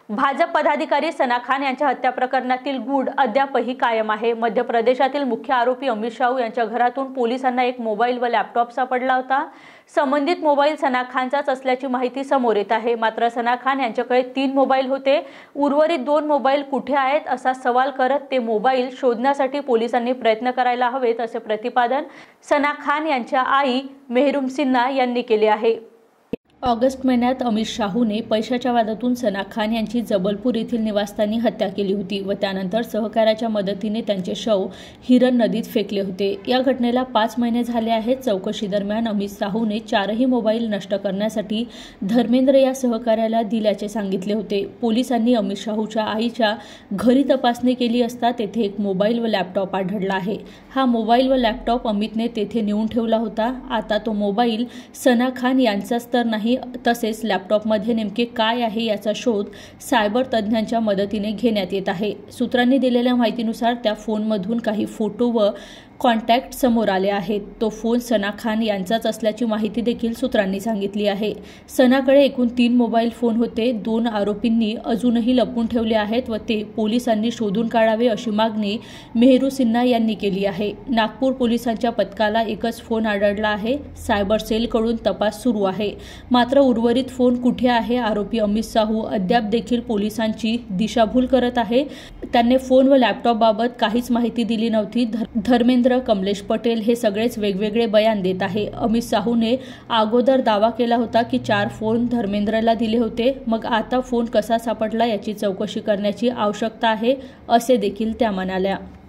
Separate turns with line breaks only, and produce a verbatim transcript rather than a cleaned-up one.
भाजप पदाधिकारी सना खान यांच्या हत्या प्रकरणातील गूढ अद्यापही कायम आहे। मध्य प्रदेशातील मुख्य आरोपी अमित शाहू यांच्या घरातून पोलिसांना एक मोबाईल व लॅपटॉप सापडला होता। संबंधित मोबाईल सना खानचाच असल्याची माहिती समोर येत आहे। मात्र सना खान यांच्याकडे तीन मोबाईल होते, उर्वरित दोन मोबाईल कुठे आहेत असा सवाल करत ते मोबाईल शोधण्यासाठी पोलिसांनी प्रयत्न करायला हवेत असे प्रतिपादन सना खान यांच्या आई मेहरुम सिन्हा यांनी केले आहे। ऑगस्ट महिन्यात अमित शाहूने पैशाच्या वादातून सना खान यांची जबलपूर येथील निवासस्थानी हत्या केली होती व त्यानंतर सहकार्याच्या मदतीने त्यांचे शव हिरन नदीत फेकले होते। या घटनेला पाच महिने झाले आहेत। चौकशी दरम्यान अमित शाहूने चारही मोबाईल नष्ट करण्यासाठी धर्मेंद्र या सहकार्याला दिल्याचे सांगितले होते। पोलिसांनी अमित शाहूच्या आईच्या घरी तपासणी केली असता तेथे एक मोबाईल व लॅपटॉप आढळला आहे। हा मोबाईल व लॅपटॉप अमितने तेथे नेऊन ठेवला होता। आता तो मोबाईल सना खान यांचाच तर नाही, तसेच लॅपटॉपमध्ये नेमके काय आहे याचा शोध सायबर तज्ञांच्या मदतीने घेण्यात येत आहे। सूत्रांनी दिलेल्या माहितीनुसार त्या फोनमधून काही फोटो व कॉन्टॅक्ट समोर आले आहेत। तो फोन सना खान यांचाच असल्याची माहिती देखील सूत्रांनी सांगितली आहे। सनाकडे एकूण तीन मोबाईल फोन होते। दोन आरोपींनी अजूनही लपवून ठेवले आहेत व ते पोलिसांनी शोधून काढावे अशी मागणी मेहरुम सिन्हा यांनी केली आहे। नागपूर पोलिसांच्या पथकाला एकच फोन आढळला आहे। सायबर सेलकडून तपास सुरू आहे। मात्र उर्वरित फोन कुठे आहे? आरोपी अमित शाहू अद्याप देखील पोलिसांची दिशाभूल करत आहे। त्यांनी फोन व लॅपटॉप बाबत काहीच माहिती दिली नव्हती। धर्मेंद्र कमलेश पटेल हे सगळेच वेगवेगळे बयान देत आहे। अमित शाहूने अगोदर दावा केला होता की चार फोन धर्मेंद्रला दिले होते, मग आता फोन कसा सापडला याची चौकशी करण्याची आवश्यकता आहे असे देखील त्या म्हणाल्या।